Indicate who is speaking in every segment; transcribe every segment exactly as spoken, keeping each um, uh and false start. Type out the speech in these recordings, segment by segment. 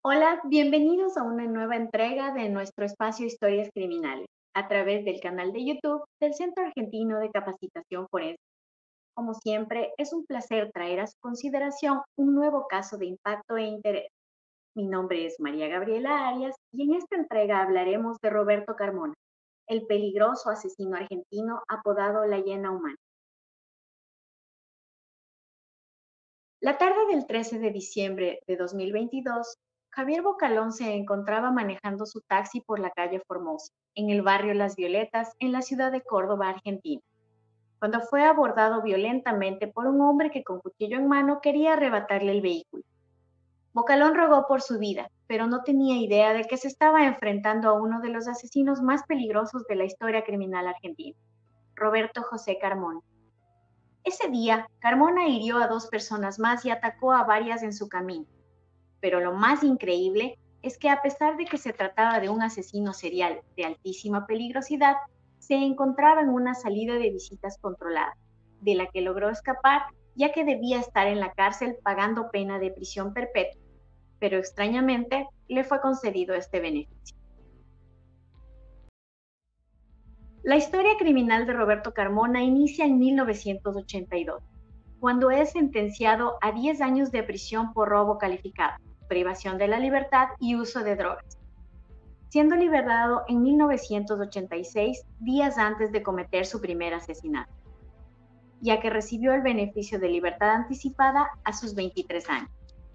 Speaker 1: Hola, bienvenidos a una nueva entrega de nuestro espacio Historias Criminales, a través del canal de YouTube del Centro Argentino de Capacitación Forense. Como siempre, es un placer traer a su consideración un nuevo caso de impacto e interés. Mi nombre es María Gabriela Arias y en esta entrega hablaremos de Roberto Carmona, el peligroso asesino argentino apodado la Hiena Humana. La tarde del trece de diciembre de dos mil veintidós, Javier Bocalón se encontraba manejando su taxi por la calle Formosa, en el barrio Las Violetas, en la ciudad de Córdoba, Argentina, cuando fue abordado violentamente por un hombre que con cuchillo en mano quería arrebatarle el vehículo. Bocalón rogó por su vida, pero no tenía idea de que se estaba enfrentando a uno de los asesinos más peligrosos de la historia criminal argentina, Roberto José Carmona. Ese día, Carmona hirió a dos personas más y atacó a varias en su camino. Pero lo más increíble es que a pesar de que se trataba de un asesino serial de altísima peligrosidad, se encontraba en una salida de visitas controlada, de la que logró escapar ya que debía estar en la cárcel pagando pena de prisión perpetua, pero extrañamente le fue concedido este beneficio. La historia criminal de Roberto Carmona inicia en mil novecientos ochenta y dos, cuando es sentenciado a diez años de prisión por robo calificado, privación de la libertad y uso de drogas, siendo liberado en mil novecientos ochenta y seis, días antes de cometer su primer asesinato, ya que recibió el beneficio de libertad anticipada a sus veintitrés años.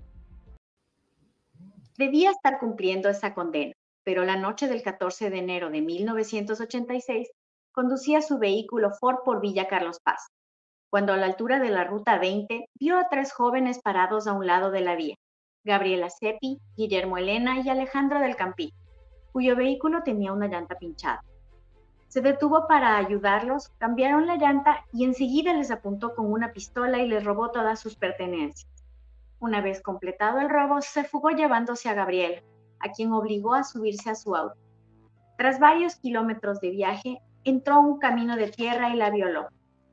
Speaker 1: Debía estar cumpliendo esa condena, pero la noche del catorce de enero de mil novecientos ochenta y seis conducía su vehículo Ford por Villa Carlos Paz, cuando a la altura de la Ruta veinte vio a tres jóvenes parados a un lado de la vía, Gabriela Seppi, Guillermo Elena y Alejandro del Campillo, cuyo vehículo tenía una llanta pinchada. Se detuvo para ayudarlos, cambiaron la llanta y enseguida les apuntó con una pistola y les robó todas sus pertenencias. Una vez completado el robo, se fugó llevándose a Gabriela, a quien obligó a subirse a su auto. Tras varios kilómetros de viaje, entró a un camino de tierra y la violó.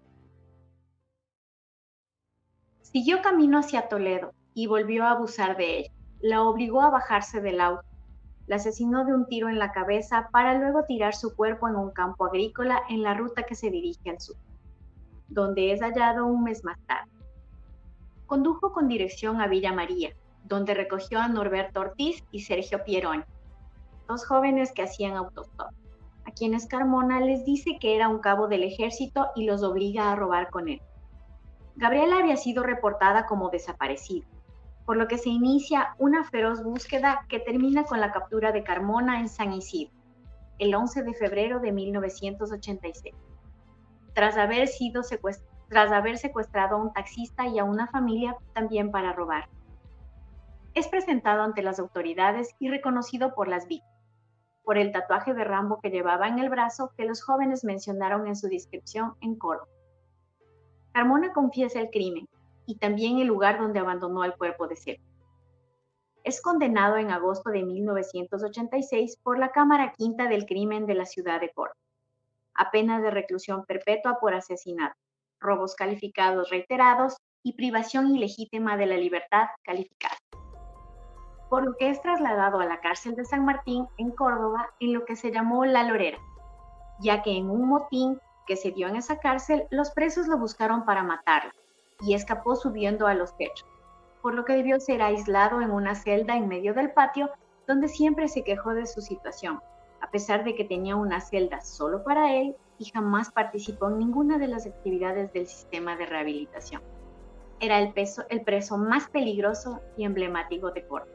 Speaker 1: Siguió camino hacia Toledo y volvió a abusar de ella. La obligó a bajarse del auto. La asesinó de un tiro en la cabeza para luego tirar su cuerpo en un campo agrícola en la ruta que se dirige al sur, donde es hallado un mes más tarde. Condujo con dirección a Villa María, donde recogió a Norberto Ortiz y Sergio Pieroni, dos jóvenes que hacían autostop, a quienes Carmona les dice que era un cabo del ejército y los obliga a robar con él. Gabriela había sido reportada como desaparecida, por lo que se inicia una feroz búsqueda que termina con la captura de Carmona en San Isidro, el once de febrero de mil novecientos ochenta y seis, tras haber, sido secuest- tras haber secuestrado a un taxista y a una familia también para robar. Es presentado ante las autoridades y reconocido por las víctimas, por el tatuaje de Rambo que llevaba en el brazo que los jóvenes mencionaron en su descripción en Córdoba. Carmona confiesa el crimen y también el lugar donde abandonó el cuerpo de Sergio. Es condenado en agosto de mil novecientos ochenta y seis por la Cámara Quinta del Crimen de la ciudad de Córdoba, a pena de reclusión perpetua por asesinato, robos calificados reiterados y privación ilegítima de la libertad calificada, por lo que es trasladado a la cárcel de San Martín en Córdoba en lo que se llamó La Lorera, ya que en un motín que se dio en esa cárcel, los presos lo buscaron para matarlo y escapó subiendo a los techos, por lo que debió ser aislado en una celda en medio del patio, donde siempre se quejó de su situación, a pesar de que tenía una celda solo para él y jamás participó en ninguna de las actividades del sistema de rehabilitación. Era el, peso, el preso más peligroso y emblemático de Córdoba.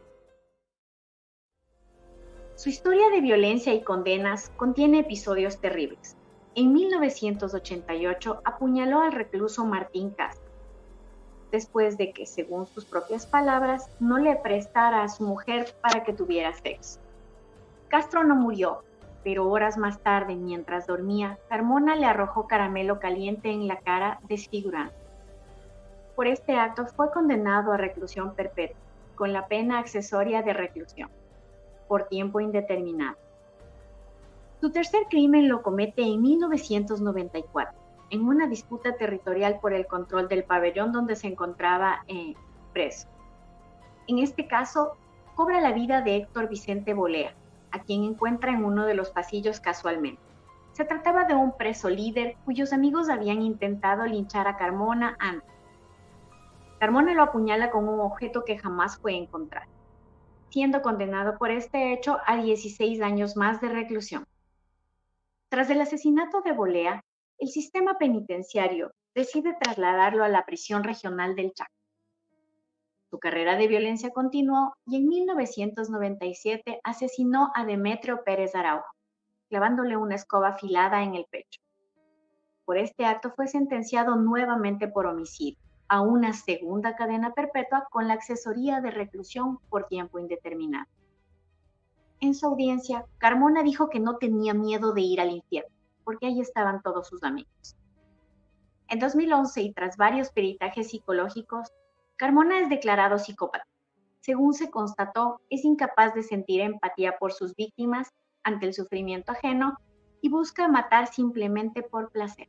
Speaker 1: Su historia de violencia y condenas contiene episodios terribles. En mil novecientos ochenta y ocho apuñaló al recluso Martín Castro, después de que, según sus propias palabras, no le prestara a su mujer para que tuviera sexo. Castro no murió, pero horas más tarde, mientras dormía, Carmona le arrojó caramelo caliente en la cara, desfigurando. Por este acto fue condenado a reclusión perpetua, con la pena accesoria de reclusión, por tiempo indeterminado. Su tercer crimen lo comete en mil novecientos noventa y cuatro, en una disputa territorial por el control del pabellón donde se encontraba eh, preso. En este caso, cobra la vida de Héctor Vicente Bolea, a quien encuentra en uno de los pasillos casualmente. Se trataba de un preso líder cuyos amigos habían intentado linchar a Carmona antes. Carmona lo apuñala con un objeto que jamás fue encontrado, siendo condenado por este hecho a dieciséis años más de reclusión. Tras el asesinato de Bolea, el sistema penitenciario decide trasladarlo a la prisión regional del Chaco. Su carrera de violencia continuó y en mil novecientos noventa y siete asesinó a Demetrio Pérez Araujo, clavándole una escoba afilada en el pecho. Por este acto fue sentenciado nuevamente por homicidio a una segunda cadena perpetua con la accesoría de reclusión por tiempo indeterminado. En su audiencia, Carmona dijo que no tenía miedo de ir al infierno, porque ahí estaban todos sus amigos. En dos mil once, y tras varios peritajes psicológicos, Carmona es declarado psicópata. Según se constató, es incapaz de sentir empatía por sus víctimas ante el sufrimiento ajeno y busca matar simplemente por placer.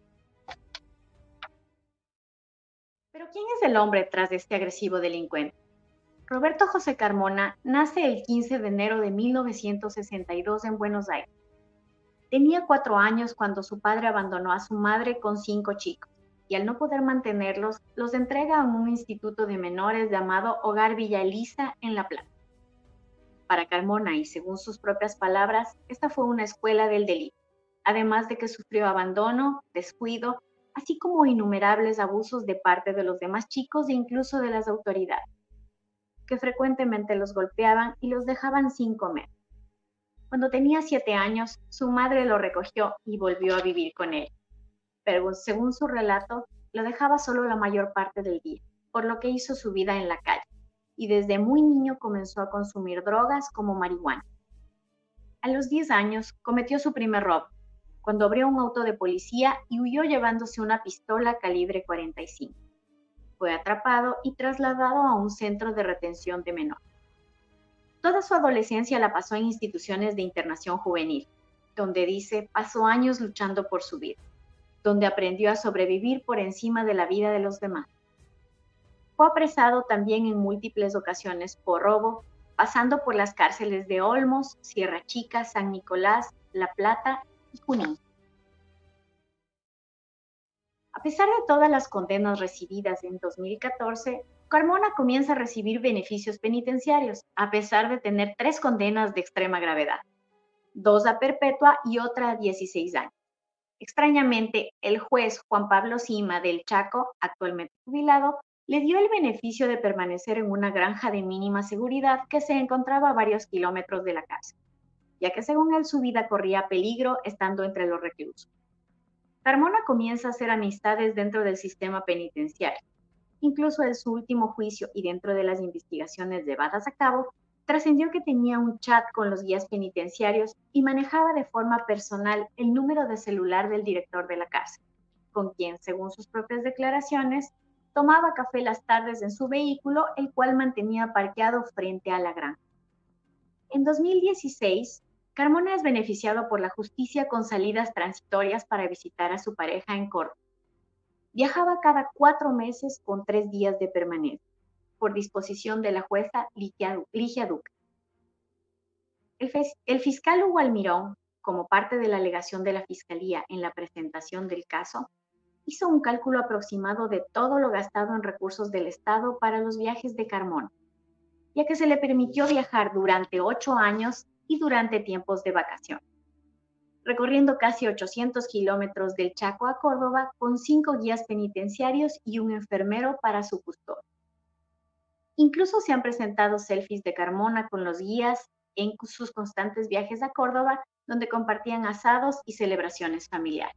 Speaker 1: Pero ¿quién es el hombre tras de este agresivo delincuente? Roberto José Carmona nace el quince de enero de mil novecientos sesenta y dos en Buenos Aires. Tenía cuatro años cuando su padre abandonó a su madre con cinco chicos y al no poder mantenerlos, los entrega a un instituto de menores llamado Hogar Villa Elisa en La Plata. Para Carmona, y según sus propias palabras, esta fue una escuela del delito, además de que sufrió abandono, descuido, así como innumerables abusos de parte de los demás chicos e incluso de las autoridades, que frecuentemente los golpeaban y los dejaban sin comer. Cuando tenía siete años, su madre lo recogió y volvió a vivir con él. Pero según su relato, lo dejaba solo la mayor parte del día, por lo que hizo su vida en la calle, y desde muy niño comenzó a consumir drogas como marihuana. A los diez años cometió su primer robo, cuando abrió un auto de policía y huyó llevándose una pistola calibre cuarenta y cinco. Fue atrapado y trasladado a un centro de retención de menores. Toda su adolescencia la pasó en instituciones de internación juvenil, donde dice pasó años luchando por su vida, donde aprendió a sobrevivir por encima de la vida de los demás. Fue apresado también en múltiples ocasiones por robo, pasando por las cárceles de Olmos, Sierra Chica, San Nicolás, La Plata y Junín. A pesar de todas las condenas recibidas en dos mil catorce, Carmona comienza a recibir beneficios penitenciarios, a pesar de tener tres condenas de extrema gravedad, dos a perpetua y otra a dieciséis años. Extrañamente, el juez Juan Pablo Sima del Chaco, actualmente jubilado, le dio el beneficio de permanecer en una granja de mínima seguridad que se encontraba a varios kilómetros de la cárcel, ya que según él su vida corría peligro estando entre los reclusos. Carmona comienza a hacer amistades dentro del sistema penitenciario. Incluso en su último juicio y dentro de las investigaciones llevadas a cabo, trascendió que tenía un chat con los guías penitenciarios y manejaba de forma personal el número de celular del director de la cárcel, con quien, según sus propias declaraciones, tomaba café las tardes en su vehículo, el cual mantenía parqueado frente a la granja. En dos mil dieciséis, Carmona es beneficiado por la justicia con salidas transitorias para visitar a su pareja en Córdoba. Viajaba cada cuatro meses con tres días de permanencia, por disposición de la jueza Ligia, Ligia Duque. El, el fiscal Hugo Almirón, como parte de la alegación de la Fiscalía en la presentación del caso, hizo un cálculo aproximado de todo lo gastado en recursos del Estado para los viajes de Carmona, ya que se le permitió viajar durante ocho años y durante tiempos de vacación, recorriendo casi ochocientos kilómetros del Chaco a Córdoba con cinco guías penitenciarios y un enfermero para su custodia. Incluso se han presentado selfies de Carmona con los guías en sus constantes viajes a Córdoba, donde compartían asados y celebraciones familiares.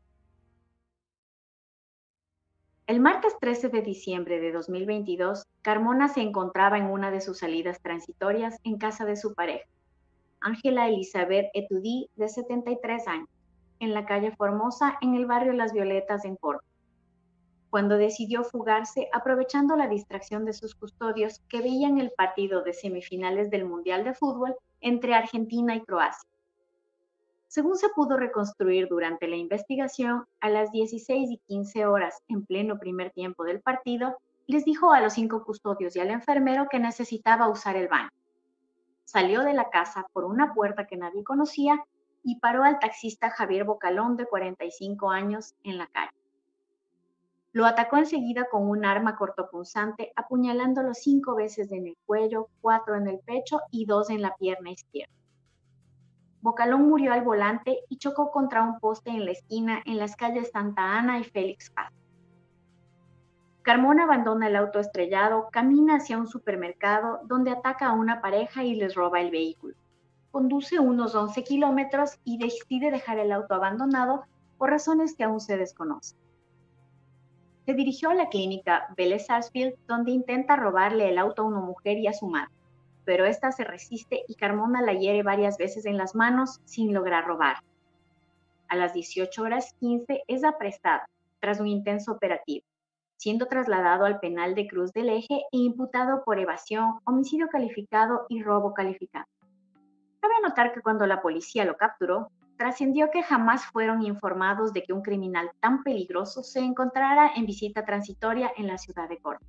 Speaker 1: El martes trece de diciembre de dos mil veintidós, Carmona se encontraba en una de sus salidas transitorias en casa de su pareja, Ángela Elizabeth Etudí, de setenta y tres años, en la calle Formosa, en el barrio Las Violetas, en Córdoba, cuando decidió fugarse aprovechando la distracción de sus custodios que veían el partido de semifinales del Mundial de Fútbol entre Argentina y Croacia. Según se pudo reconstruir durante la investigación, a las dieciséis y quince horas, en pleno primer tiempo del partido, les dijo a los cinco custodios y al enfermero que necesitaba usar el baño. Salió de la casa por una puerta que nadie conocía y paró al taxista Javier Bocalón, de cuarenta y cinco años, en la calle. Lo atacó enseguida con un arma cortopunzante, apuñalándolo cinco veces en el cuello, cuatro en el pecho y dos en la pierna izquierda. Bocalón murió al volante y chocó contra un poste en la esquina en las calles Santa Ana y Félix Paz. Carmona abandona el auto estrellado, camina hacia un supermercado donde ataca a una pareja y les roba el vehículo. Conduce unos once kilómetros y decide dejar el auto abandonado por razones que aún se desconocen. Se dirigió a la clínica Vélez Sarsfield, donde intenta robarle el auto a una mujer y a su madre, pero esta se resiste y Carmona la hiere varias veces en las manos sin lograr robar. A las dieciocho horas quince es apresado tras un intenso operativo, siendo trasladado al penal de Cruz del Eje e imputado por evasión, homicidio calificado y robo calificado. Cabe anotar que cuando la policía lo capturó, trascendió que jamás fueron informados de que un criminal tan peligroso se encontrara en visita transitoria en la ciudad de Córdoba.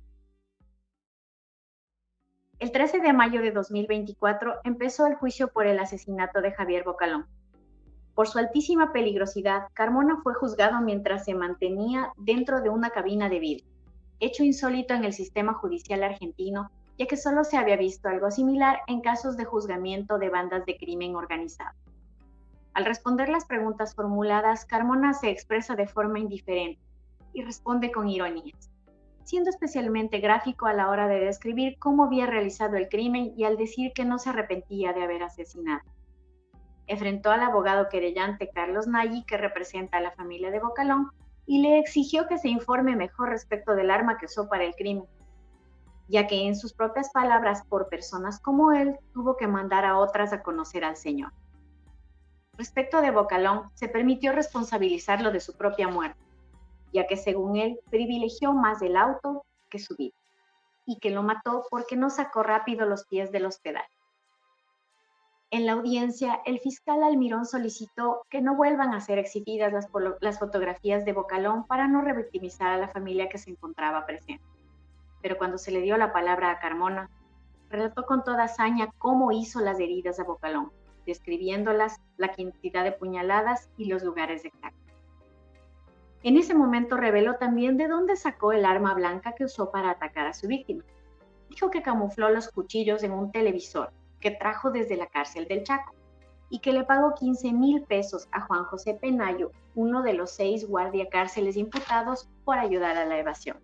Speaker 1: El trece de mayo de dos mil veinticuatro empezó el juicio por el asesinato de Javier Bocalón. Por su altísima peligrosidad, Carmona fue juzgado mientras se mantenía dentro de una cabina de vidrio, hecho insólito en el sistema judicial argentino, ya que solo se había visto algo similar en casos de juzgamiento de bandas de crimen organizado. Al responder las preguntas formuladas, Carmona se expresa de forma indiferente y responde con ironías, siendo especialmente gráfico a la hora de describir cómo había realizado el crimen y al decir que no se arrepentía de haber asesinado. Enfrentó al abogado querellante Carlos Nagy, que representa a la familia de Bocalón, y le exigió que se informe mejor respecto del arma que usó para el crimen, ya que en sus propias palabras, por personas como él, tuvo que mandar a otras a conocer al señor. Respecto de Bocalón, se permitió responsabilizarlo de su propia muerte, ya que según él privilegió más el auto que su vida, y que lo mató porque no sacó rápido los pies de los pedales. En la audiencia, el fiscal Almirón solicitó que no vuelvan a ser exhibidas las, las fotografías de Bocalón para no revictimizar a la familia que se encontraba presente. Pero cuando se le dio la palabra a Carmona, relató con toda hazaña cómo hizo las heridas a Bocalón, describiéndolas, la cantidad de puñaladas y los lugares exactos. En ese momento reveló también de dónde sacó el arma blanca que usó para atacar a su víctima. Dijo que camufló los cuchillos en un televisor que trajo desde la cárcel del Chaco y que le pagó quince mil pesos a Juan José Penayo, uno de los seis guardiacárceles imputados, por ayudar a la evasión.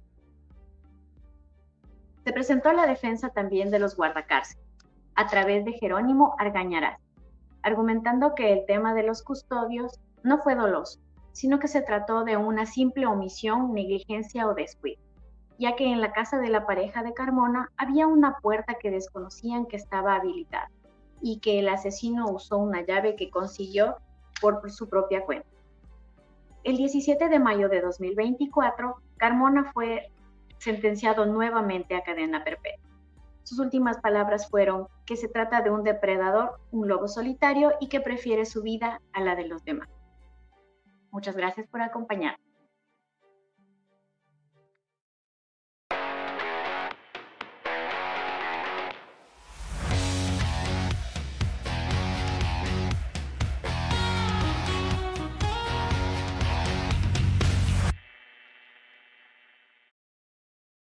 Speaker 1: Se presentó a la defensa también de los guardacárceles, a través de Jerónimo Argañarás, argumentando que el tema de los custodios no fue doloso, sino que se trató de una simple omisión, negligencia o descuido, ya que en la casa de la pareja de Carmona había una puerta que desconocían que estaba habilitada y que el asesino usó una llave que consiguió por su propia cuenta. El diecisiete de mayo de dos mil veinticuatro, Carmona fue sentenciado nuevamente a cadena perpetua. Sus últimas palabras fueron que se trata de un depredador, un lobo solitario y que prefiere su vida a la de los demás. Muchas gracias por acompañarnos.